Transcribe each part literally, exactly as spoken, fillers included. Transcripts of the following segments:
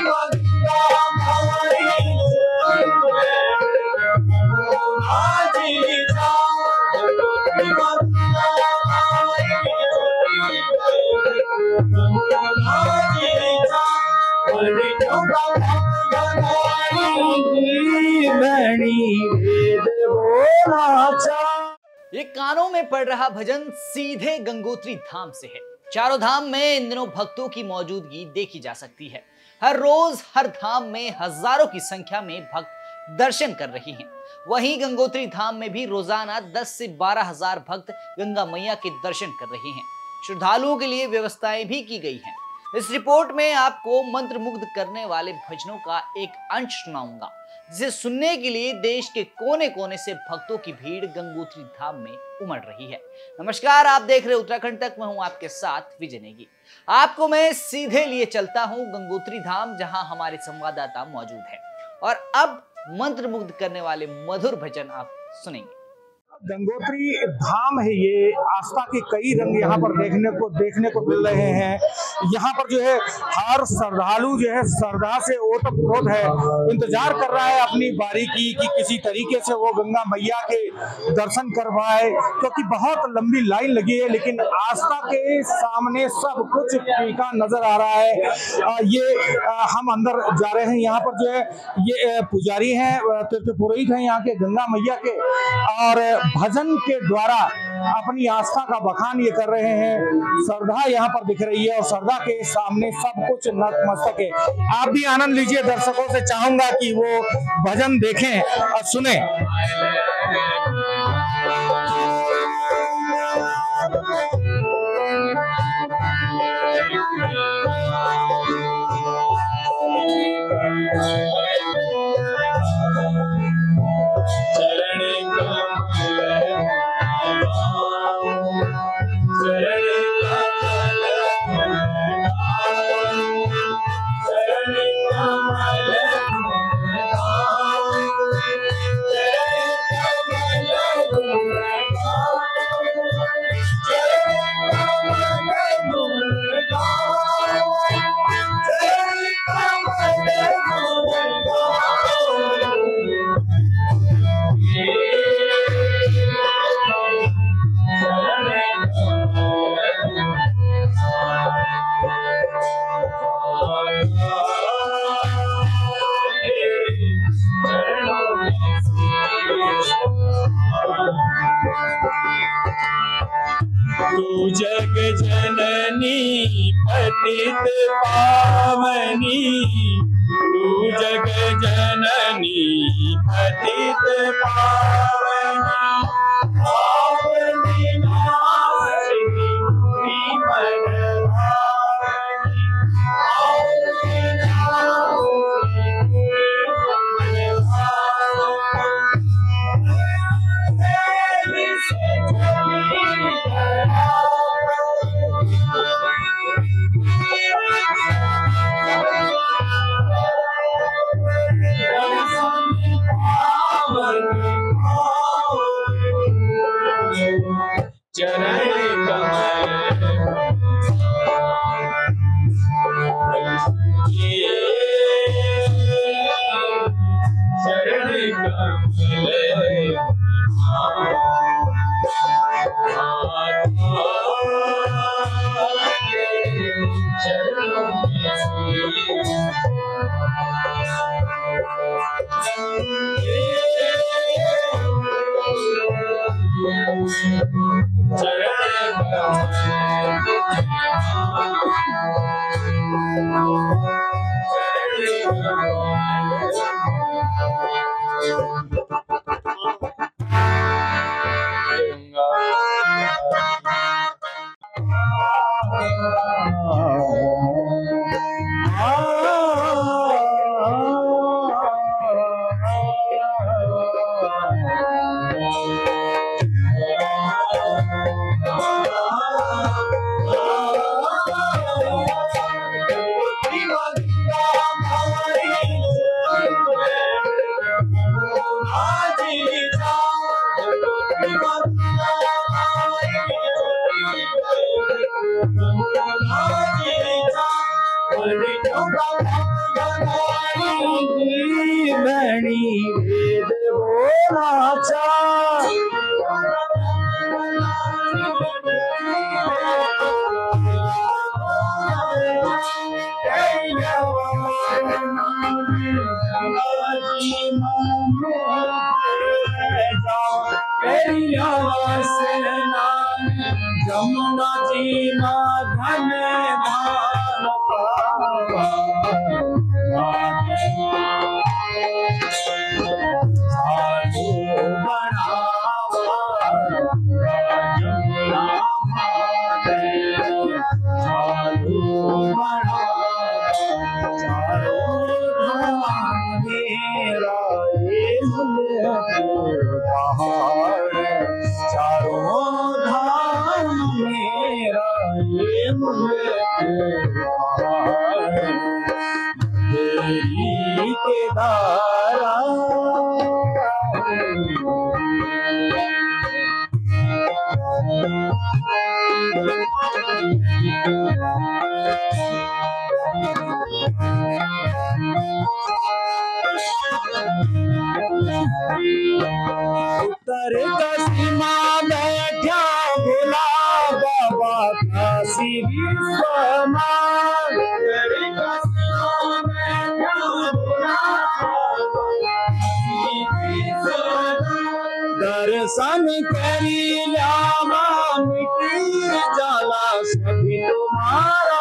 ये कानों में पड़ रहा भजन सीधे गंगोत्री धाम से है। चारों धाम में इन दिनों भक्तों की मौजूदगी देखी जा सकती है। हर रोज हर धाम में हजारों की संख्या में भक्त दर्शन कर रहे हैं। वहीं गंगोत्री धाम में भी रोजाना दस से बारह हजार भक्त गंगा मैया के दर्शन कर रहे हैं। श्रद्धालुओं के लिए व्यवस्थाएं भी की गई हैं। इस रिपोर्ट में आपको मंत्रमुग्ध करने वाले भजनों का एक अंश सुनाऊंगा, जिसे सुनने के लिए देश के कोने कोने से भक्तों की भीड़ गंगोत्री धाम में उमड़ रही है। नमस्कार, आप देख रहे उत्तराखंड तक। मैं हूं आपके साथ विजय नेगी। आपको मैं सीधे लिए चलता हूं गंगोत्री धाम, जहां हमारे संवाददाता मौजूद है, और अब मंत्रमुग्ध करने वाले मधुर भजन आप सुनेंगे। गंगोत्री धाम है ये। आस्था के कई रंग यहाँ पर देखने को देखने को मिल रहे हैं। यहाँ पर जो है हर श्रद्धालु जो है श्रद्धा से ओतप्रोत है, इंतजार कर रहा है अपनी बारी की कि किसी तरीके से वो गंगा मैया के दर्शन कर पाए, क्योंकि बहुत लंबी लाइन लगी है। लेकिन आस्था के सामने सब कुछ फीका नजर आ रहा है। आ, ये आ, हम अंदर जा रहे हैं। यहाँ पर जो है ये पुजारी हैं, तीर्थ पुरोहित हैं यहाँ के गंगा मैया के, और भजन के द्वारा अपनी आस्था का बखान ये कर रहे हैं। श्रद्धा यहाँ पर दिख रही है और श्रद्धा के सामने सब कुछ नतमस्तक है। आप भी आनंद लीजिए। दर्शकों से चाहूंगा कि वो भजन देखें और सुने। तू जग जननी पतित पावनी, तू जग जननी पतित पावनी, पावनी नासनी मन भावनी, पावनी नासनी मन भावनी, तेरी से चली चरण कमल चरण कमल बनी वेद बोला चार जमुना जी धन धान पावा साधु बढ़ावा जमुना माते साधु बढ़ावा चारों धाम मेरा ये पहाड़ चारों धाम मेरा ये तेरी के दारा उत्तर सीमा बैठा भोला बाबा काशी विश्वनाथ दर्शन करी लामा मिटी जाला सभी तुम्हारा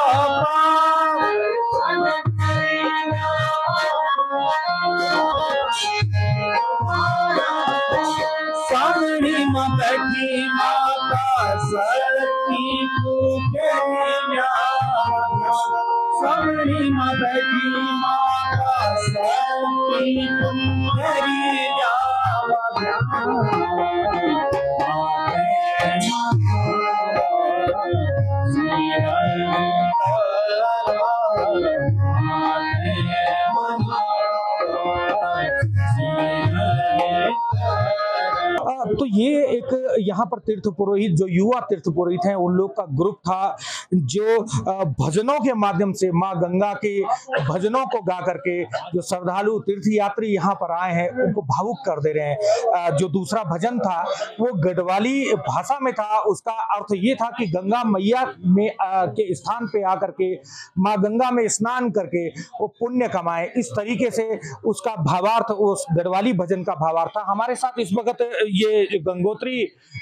सामने में बैठी माता सरती सामने में बैठी माता सरती तो ये एक यहाँ पर तीर्थ पुरोहित जो युवा तीर्थ पुरोहित हैं उन लोग का ग्रुप था जो भजनों के माध्यम से माँ गंगा के भजनों को गा करके जो श्रद्धालु तीर्थ यात्री यहाँ पर आए हैं उनको भावुक कर दे रहे हैं। जो दूसरा भजन था वो गढ़वाली भाषा में था, उसका अर्थ ये था कि गंगा मैया में के स्थान पे आकर के माँ गंगा में स्नान करके वो पुण्य कमाए, इस तरीके से उसका भावार्थ उस गढ़वाली भजन का भावार्थ था। हमारे साथ इस वक्त ये गंगोत्री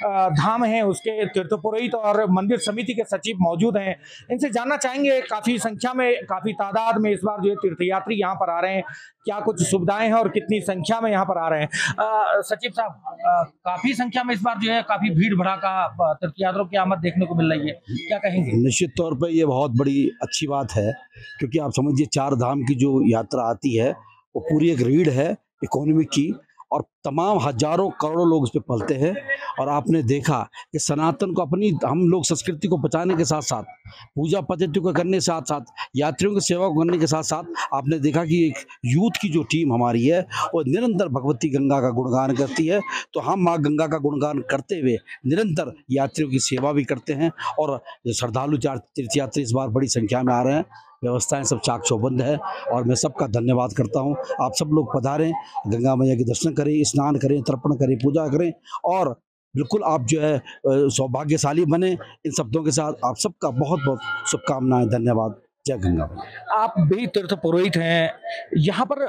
धाम है उसके तीर्थ पुरोहित और मंदिर समिति के सचिव मौजूद हैं। इनसे जानना चाहेंगे काफी संख्या में काफी तादाद में इस बार जो तीर्थयात्री यहाँ पर आ रहे हैं, क्या कुछ सुविधाएं हैं और कितनी संख्या में यहाँ पर आ रहे हैं। आ, सचिव साहब, काफी संख्या में इस बार जो है काफी भीड़ भड़ाका तीर्थयात्रियों की आमद देखने को मिल रही है, क्या कहेंगे? निश्चित तौर पर ये बहुत बड़ी अच्छी बात है, क्योंकि आप समझिए चार धाम की जो यात्रा आती है वो पूरी एक रीढ़ है इकोनॉमी की, और तमाम हजारों करोड़ों लोग इस पे पलते हैं। और आपने देखा कि सनातन को अपनी हम लोग संस्कृति को बचाने के साथ साथ पूजा पद्धति को करने के साथ साथ यात्रियों की सेवा को करने के साथ साथ आपने देखा कि एक यूथ की जो टीम हमारी है वो निरंतर भगवती गंगा का गुणगान करती है। तो हम माँ गंगा का गुणगान करते हुए निरंतर यात्रियों की सेवा भी करते हैं। और श्रद्धालु तीर्थयात्री इस बार बड़ी संख्या में आ रहे हैं, व्यवस्थाएं सब चाक चौबंद है और मैं सबका धन्यवाद करता हूं। आप सब लोग पधारें, गंगा मैया के दर्शन करें, स्नान करें, तर्पण करें, पूजा करें और बिल्कुल आप जो है सौभाग्यशाली बने। इन शब्दों के साथ आप सबका बहुत बहुत शुभकामनाएं, धन्यवाद। जय गंगा। आप भी तीर्थ पुरोहित हैं, यहाँ पर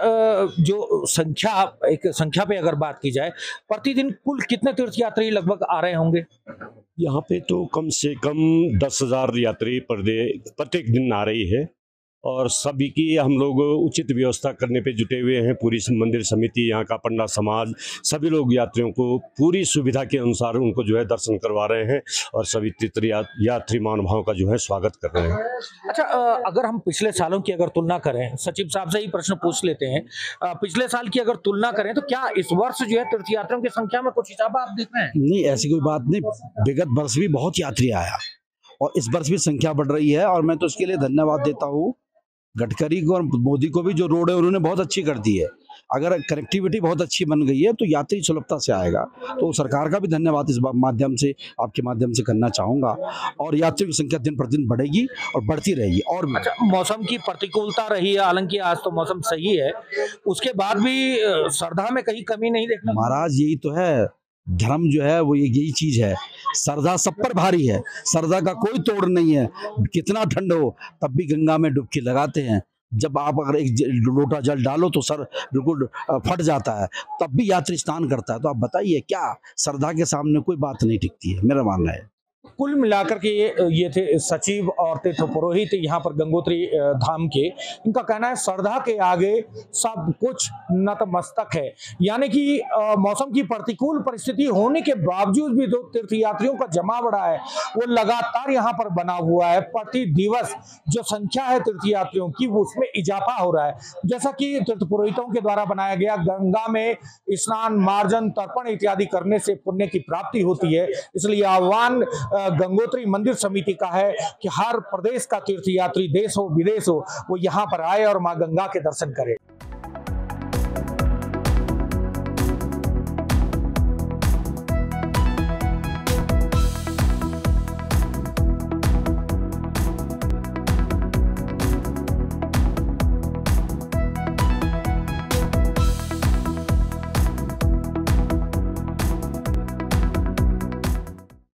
जो संख्या एक संख्या पे अगर बात की जाए, प्रतिदिन कुल कितने तीर्थयात्री लगभग आ रहे होंगे? यहाँ पे तो कम से कम दस हजार यात्री पर डे प्रत्येक दिन आ रही है और सभी की हम लोग उचित व्यवस्था करने पे जुटे हुए हैं। पूरी मंदिर समिति, यहाँ का पंडा समाज, सभी लोग यात्रियों को पूरी सुविधा के अनुसार उनको जो है दर्शन करवा रहे हैं और सभी तीर्थ यात्री महानुभावों का जो है स्वागत कर रहे हैं। अच्छा, अगर हम पिछले सालों की अगर तुलना करें, सचिव साहब से ही प्रश्न पूछ लेते हैं, पिछले साल की अगर तुलना करें तो क्या इस वर्ष जो है तीर्थयात्रियों की संख्या में कुछ हिसाब आप देख रहे हैं? नहीं, ऐसी कोई बात नहीं। विगत वर्ष भी बहुत यात्री आया और इस वर्ष भी संख्या बढ़ रही है और मैं तो उसके लिए धन्यवाद देता हूँ गडकरी को और मोदी को भी। जो रोड है उन्होंने बहुत अच्छी कर दी है अगर कनेक्टिविटी बहुत अच्छी बन गई है तो यात्री सुलभता से आएगा। तो सरकार का भी धन्यवाद इस माध्यम से, आपके माध्यम से करना चाहूँगा। और यात्रियों की संख्या दिन प्रतिदिन बढ़ेगी और बढ़ती रहेगी। और अच्छा, मौसम की प्रतिकूलता रही है, हालांकि आज तो मौसम सही है, उसके बाद भी अ, श्रद्धा में कहीं कमी नहीं देखना। महाराज यही तो है, धर्म जो है वो यही चीज है, श्रद्धा सब पर भारी है, श्रद्धा का कोई तोड़ नहीं है। कितना ठंड हो तब भी गंगा में डुबकी लगाते हैं। जब आप अगर एक लोटा जल डालो तो सर बिल्कुल फट जाता है, तब भी यात्री स्नान करता है। तो आप बताइए, क्या श्रद्धा के सामने कोई बात नहीं टिकती है, मेरा मानना है। कुल मिलाकर के ये ये थे सचिव और तीर्थ पुरोहित यहाँ पर गंगोत्री धाम के। इनका कहना है श्रद्धा के आगे सब कुछ नतमस्तक है, यानी कि मौसम की प्रतिकूल परिस्थिति होने के बावजूद भी जो तीर्थयात्रियों का जमावड़ा है वो लगातार यहाँ पर बना हुआ है। प्रति दिवस जो संख्या है तीर्थयात्रियों की वो उसमें इजाफा हो रहा है। जैसा कि तीर्थ पुरोहितों के द्वारा बनाया गया, गंगा में स्नान, मार्जन, तर्पण इत्यादि करने से पुण्य की प्राप्ति होती है। इसलिए आह्वान गंगोत्री मंदिर समिति का है कि हर प्रदेश का तीर्थयात्री, देश हो विदेश हो, वो यहाँ पर आए और मां गंगा के दर्शन करे।